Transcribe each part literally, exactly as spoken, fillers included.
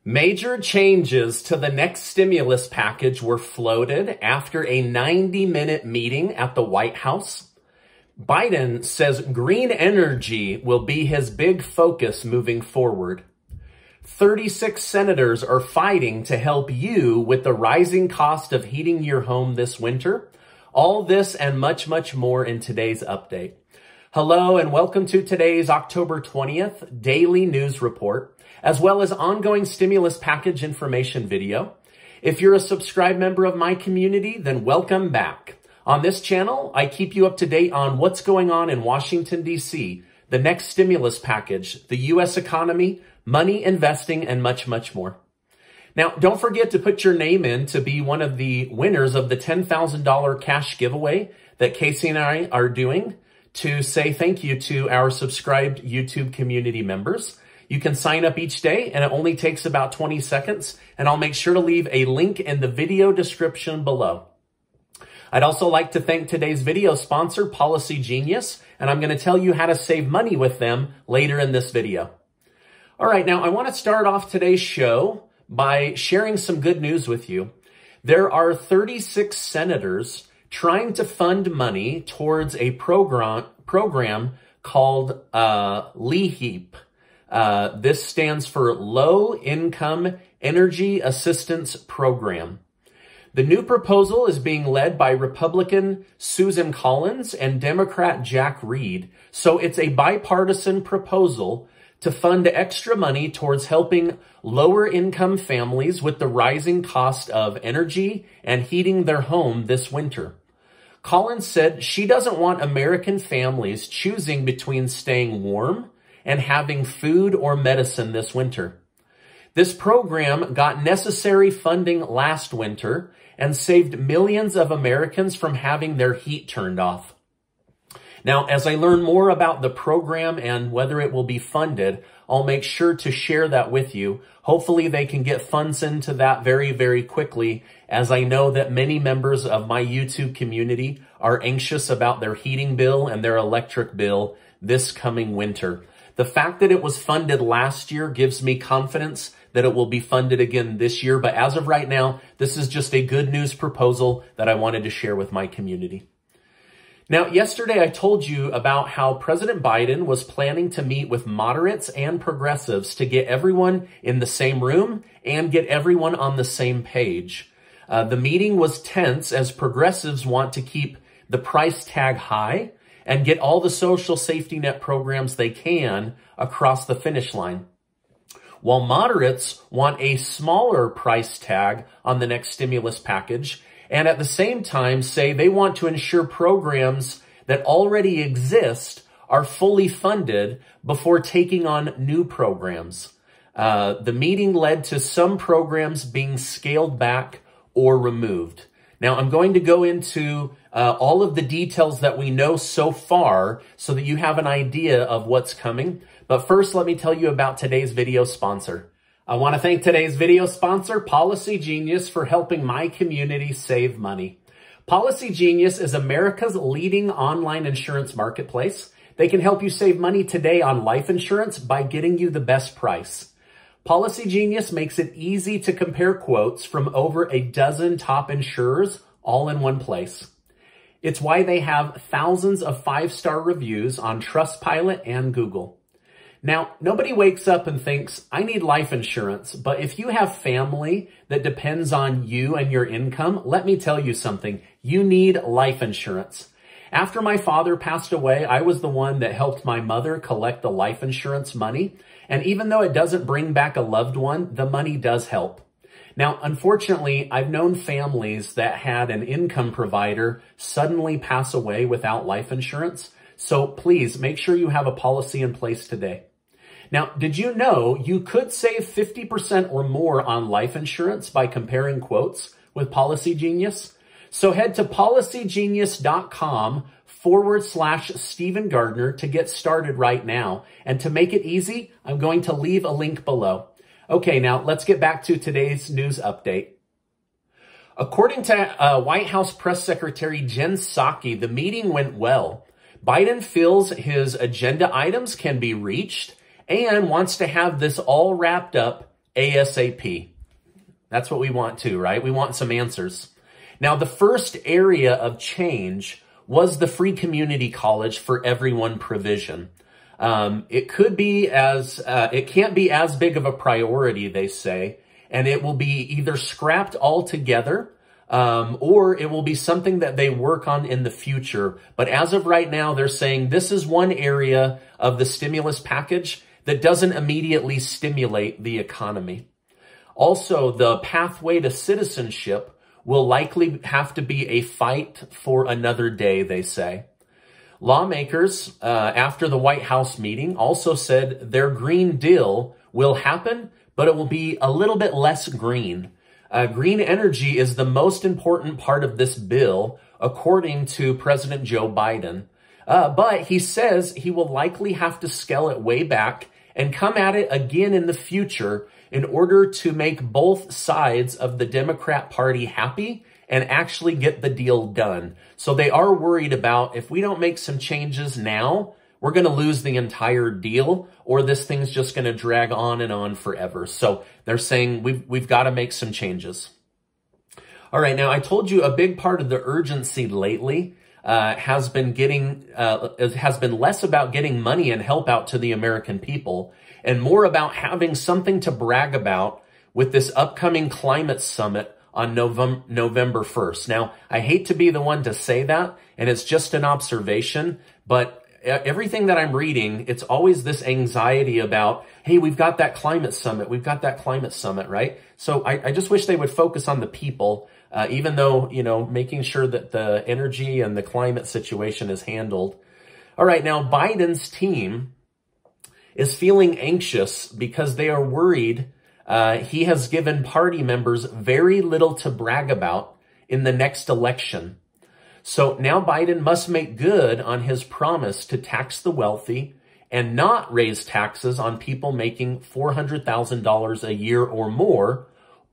Major changes to the next stimulus package were floated after a ninety minute meeting at the White House. Biden says green energy will be his big focus moving forward. thirty-six senators are fighting to help you with the rising cost of heating your home this winter. All this and much, much more in today's update. Hello and welcome to today's October twentieth Daily News Report, as well as ongoing stimulus package information video. If you're a subscribed member of my community, then welcome back. On this channel, I keep you up to date on what's going on in Washington, D C, the next stimulus package, the U S economy, money, investing, and much, much more. Now, don't forget to put your name in to be one of the winners of the ten thousand dollar cash giveaway that Casey and I are doing to say thank you to our subscribed YouTube community members. You can sign up each day and it only takes about twenty seconds, and I'll make sure to leave a link in the video description below. I'd also like to thank today's video sponsor, Policy Genius, and I'm going to tell you how to save money with them later in this video. All right, now I want to start off today's show by sharing some good news with you. There are thirty-six senators trying to fund money towards a program program called uh, LEHEAP. Uh, this stands for Low Income Energy Assistance Program. The new proposal is being led by Republican Susan Collins and Democrat Jack Reed. So it's a bipartisan proposal to fund extra money towards helping lower income families with the rising cost of energy and heating their home this winter. Collins said she doesn't want American families choosing between staying warm and having food or medicine this winter. This program got necessary funding last winter and saved millions of Americans from having their heat turned off. Now, as I learn more about the program and whether it will be funded, I'll make sure to share that with you. Hopefully they can get funds into that very, very quickly, as I know that many members of my YouTube community are anxious about their heating bill and their electric bill this coming winter. The fact that it was funded last year gives me confidence that it will be funded again this year. But as of right now, this is just a good news proposal that I wanted to share with my community. Now, yesterday I told you about how President Biden was planning to meet with moderates and progressives to get everyone in the same room and get everyone on the same page. Uh, the meeting was tense as progressives want to keep the price tag high and get all the social safety net programs they can across the finish line, while moderates want a smaller price tag on the next stimulus package, and at the same time say they want to ensure programs that already exist are fully funded before taking on new programs. Uh, the meeting led to some programs being scaled back or removed. Now, I'm going to go into uh, all of the details that we know so far so that you have an idea of what's coming. But first, let me tell you about today's video sponsor. I want to thank today's video sponsor, Policy Genius, for helping my community save money. Policy Genius is America's leading online insurance marketplace. They can help you save money today on life insurance by getting you the best price. Policy Genius makes it easy to compare quotes from over a dozen top insurers all in one place. It's why they have thousands of five-star reviews on Trustpilot and Google. Now, nobody wakes up and thinks, I need life insurance, but if you have family that depends on you and your income, let me tell you something. You need life insurance. After my father passed away, I was the one that helped my mother collect the life insurance money. And even though it doesn't bring back a loved one, the money does help. Now, unfortunately, I've known families that had an income provider suddenly pass away without life insurance. So please make sure you have a policy in place today. Now, did you know you could save fifty percent or more on life insurance by comparing quotes with Policy Genius? So head to policygenius.com forward slash Stephen Gardner to get started right now. And to make it easy, I'm going to leave a link below. Okay, now let's get back to today's news update. According to uh, White House Press Secretary Jen Psaki, the meeting went well. Biden feels his agenda items can be reached and wants to have this all wrapped up ASAP. That's what we want too, right? We want some answers. Now, the first area of change was the free community college for everyone provision. Um, it could be as, uh, it can't be as big of a priority, they say, and it will be either scrapped altogether, um, or it will be something that they work on in the future. But as of right now, they're saying this is one area of the stimulus package that doesn't immediately stimulate the economy. Also, the pathway to citizenship will likely have to be a fight for another day, they say. Lawmakers, uh, after the White House meeting, also said their Green Deal will happen, but it will be a little bit less green. Uh, green energy is the most important part of this bill, according to President Joe Biden. Uh, but he says he will likely have to scale it way back and come at it again in the future in order to make both sides of the Democrat Party happy and actually get the deal done. So they are worried about if we don't make some changes now, we're going to lose the entire deal, or this thing's just going to drag on and on forever. So they're saying we've, we've got to make some changes. All right, now I told you a big part of the urgency lately uh, has been getting, uh, has been less about getting money and help out to the American people and more about having something to brag about with this upcoming climate summit on November first. Now, I hate to be the one to say that, and it's just an observation, but everything that I'm reading, it's always this anxiety about, hey, we've got that climate summit, we've got that climate summit, right? So I, I just wish they would focus on the people, uh, even though, you know, making sure that the energy and the climate situation is handled. All right, now Biden's team is feeling anxious because they are worried uh, he has given party members very little to brag about in the next election. So now Biden must make good on his promise to tax the wealthy and not raise taxes on people making four hundred thousand dollars a year or more,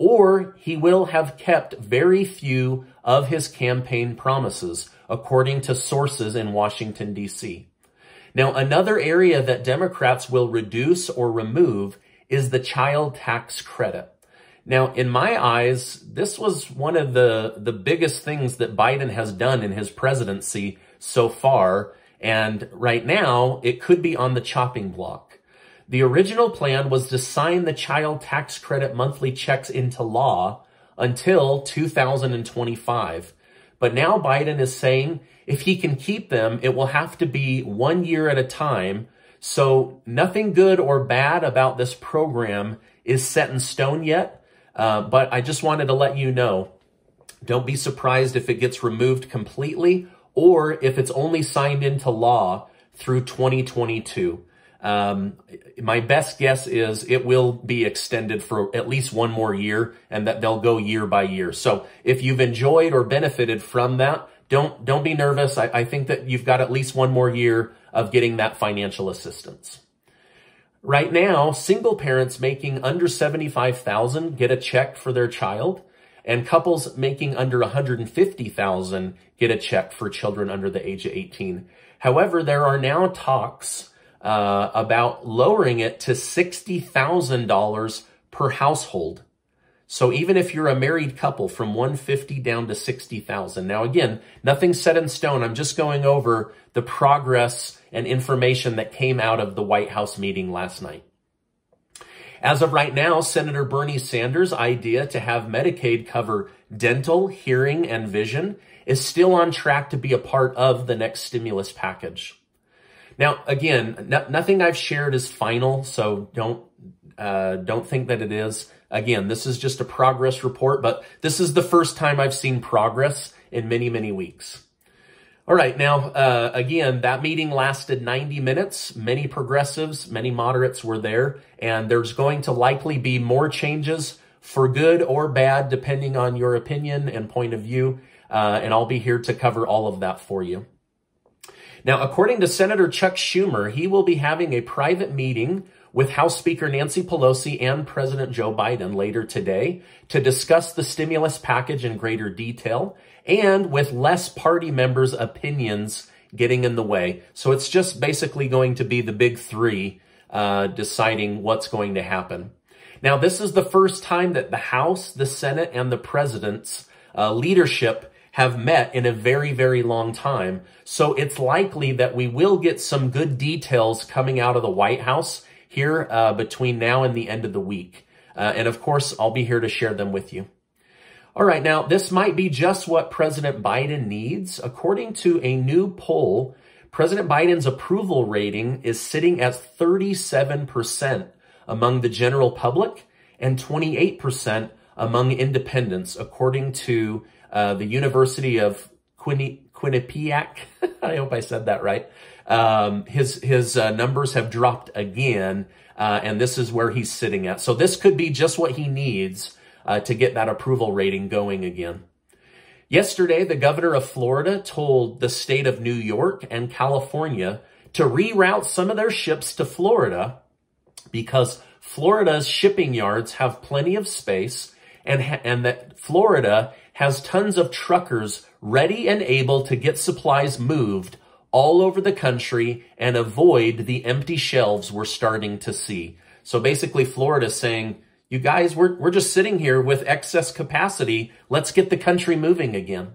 or he will have kept very few of his campaign promises, according to sources in Washington, D C. Now, another area that Democrats will reduce or remove is the child tax credit. Now, in my eyes, this was one of the, the biggest things that Biden has done in his presidency so far. And right now, it could be on the chopping block. The original plan was to sign the child tax credit monthly checks into law until two thousand twenty-five. But now Biden is saying if he can keep them, it will have to be one year at a time. So nothing good or bad about this program is set in stone yet. Uh, but I just wanted to let you know, don't be surprised if it gets removed completely or if it's only signed into law through twenty twenty-two. Um, my best guess is it will be extended for at least one more year and that they'll go year by year. So if you've enjoyed or benefited from that, don't, don't be nervous. I, I think that you've got at least one more year of getting that financial assistance. Right now, single parents making under seventy-five thousand dollars get a check for their child, and couples making under one hundred fifty thousand dollars get a check for children under the age of eighteen. However, there are now talks uh, about lowering it to sixty thousand dollars per household. So even if you're a married couple, from one hundred fifty thousand dollars down to sixty thousand dollars. Now again, nothing's set in stone. I'm just going over the progress and information that came out of the White House meeting last night. As of right now, Senator Bernie Sanders' idea to have Medicaid cover dental, hearing, and vision is still on track to be a part of the next stimulus package. Now, again, no, nothing I've shared is final, so don't uh, don't think that it is. Again, this is just a progress report, but this is the first time I've seen progress in many, many weeks. All right, now, uh, again, that meeting lasted ninety minutes. Many progressives, many moderates were there, and there's going to likely be more changes for good or bad, depending on your opinion and point of view, uh, and I'll be here to cover all of that for you. Now, according to Senator Chuck Schumer, he will be having a private meeting with House Speaker Nancy Pelosi and President Joe Biden later today to discuss the stimulus package in greater detail and with less party members' opinions getting in the way. So it's just basically going to be the big three uh, deciding what's going to happen. Now, this is the first time that the House, the Senate, and the president's uh, leadership have met in a very, very long time. So it's likely that we will get some good details coming out of the White House here uh, between now and the end of the week. Uh, and of course, I'll be here to share them with you. All right, now this might be just what President Biden needs. According to a new poll, President Biden's approval rating is sitting at thirty-seven percent among the general public and twenty-eight percent among independents, according to uh, the University of Quinni Quinnipiac. I hope I said that right. Um, his his uh, numbers have dropped again, uh, and this is where he's sitting at. So this could be just what he needs uh, to get that approval rating going again. Yesterday, the governor of Florida told the state of New York and California to reroute some of their ships to Florida because Florida's shipping yards have plenty of space, and, and that Florida has tons of truckers ready and able to get supplies moved all over the country and avoid the empty shelves we're starting to see. So basically, Florida's saying, you guys, we're, we're just sitting here with excess capacity. Let's get the country moving again.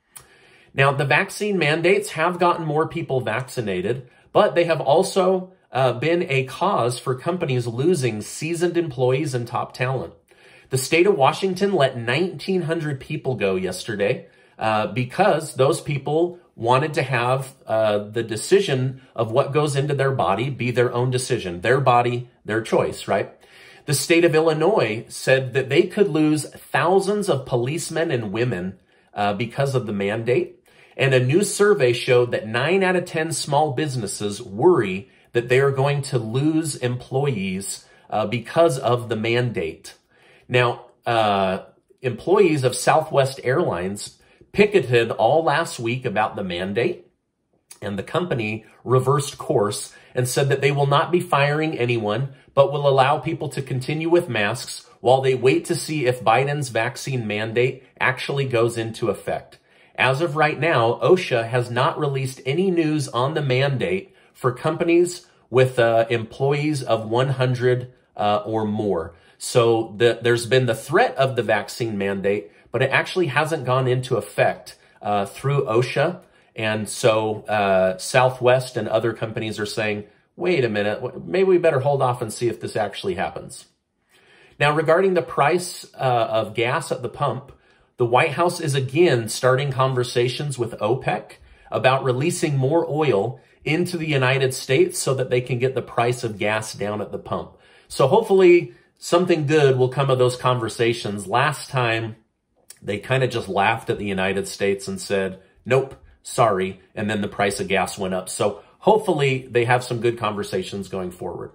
Now, the vaccine mandates have gotten more people vaccinated, but they have also uh, been a cause for companies losing seasoned employees and top talent. The state of Washington let nineteen hundred people go yesterday uh, because those people wanted to have uh, the decision of what goes into their body be their own decision, their body, their choice, right? The state of Illinois said that they could lose thousands of policemen and women uh, because of the mandate. And a new survey showed that nine out of ten small businesses worry that they are going to lose employees uh, because of the mandate. Now, uh, employees of Southwest Airlines picketed all last week about the mandate, and the company reversed course and said that they will not be firing anyone, but will allow people to continue with masks while they wait to see if Biden's vaccine mandate actually goes into effect. As of right now, OSHA has not released any news on the mandate for companies with uh, employees of one hundred uh, or more. So the, there's been the threat of the vaccine mandate, but it actually hasn't gone into effect uh, through OSHA. And so uh, Southwest and other companies are saying, wait a minute, maybe we better hold off and see if this actually happens. Now, regarding the price uh, of gas at the pump, the White House is again starting conversations with OPEC about releasing more oil into the United States so that they can get the price of gas down at the pump. So hopefully something good will come of those conversations. Last time, they kind of just laughed at the United States and said, nope, sorry, and then the price of gas went up. So hopefully they have some good conversations going forward.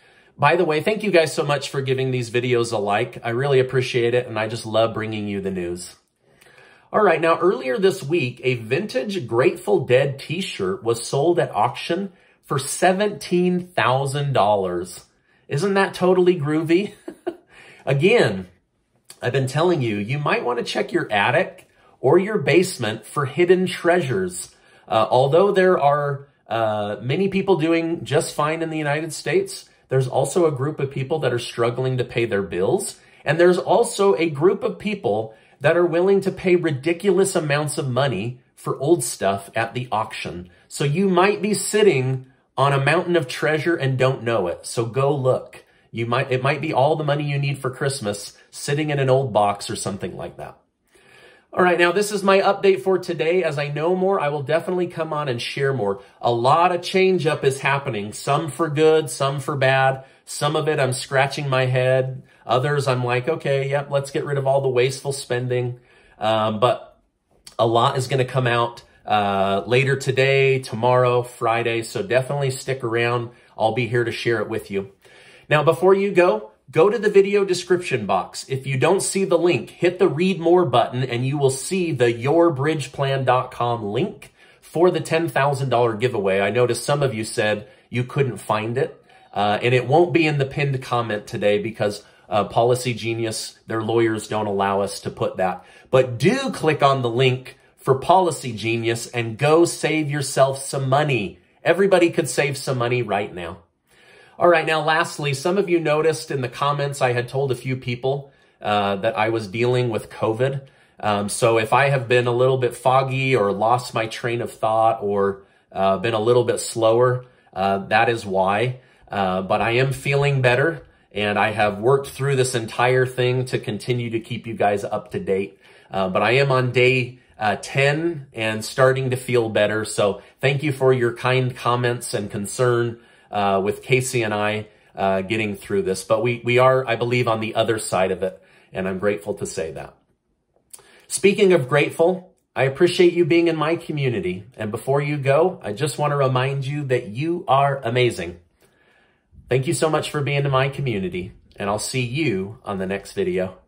By the way, thank you guys so much for giving these videos a like. I really appreciate it, and I just love bringing you the news. All right, now earlier this week, a vintage Grateful Dead t-shirt was sold at auction for seventeen thousand dollars. Isn't that totally groovy? Again, I've been telling you, you might want to check your attic or your basement for hidden treasures. Uh, although there are uh, many people doing just fine in the United States, there's also a group of people that are struggling to pay their bills. And there's also a group of people that are willing to pay ridiculous amounts of money for old stuff at the auction. So you might be sitting on a mountain of treasure and don't know it. So go look. You might, it might be all the money you need for Christmas sitting in an old box or something like that. All right, now this is my update for today. As I know more, I will definitely come on and share more. A lot of change up is happening, some for good, some for bad. Some of it I'm scratching my head. Others I'm like, okay, yep, let's get rid of all the wasteful spending. Um, but a lot is going to come out uh, later today, tomorrow, Friday. So definitely stick around. I'll be here to share it with you. Now, before you go, go to the video description box. If you don't see the link, hit the read more button and you will see the your bridge plan dot com link for the ten thousand dollar giveaway. I noticed some of you said you couldn't find it. Uh, and it won't be in the pinned comment today because uh, Policy Genius, their lawyers don't allow us to put that. But do click on the link for Policy Genius and go save yourself some money. Everybody could save some money right now. All right, now lastly, some of you noticed in the comments I had told a few people uh, that I was dealing with COVID. Um, so if I have been a little bit foggy or lost my train of thought or uh, been a little bit slower, uh, that is why. Uh, but I am feeling better, and I have worked through this entire thing to continue to keep you guys up to date. Uh, but I am on day uh, ten and starting to feel better. So thank you for your kind comments and concern uh, with Casey and I uh, getting through this. But we, we are, I believe, on the other side of it, and I'm grateful to say that. Speaking of grateful, I appreciate you being in my community. And before you go, I just want to remind you that you are amazing. Thank you so much for being in my community, and I'll see you on the next video.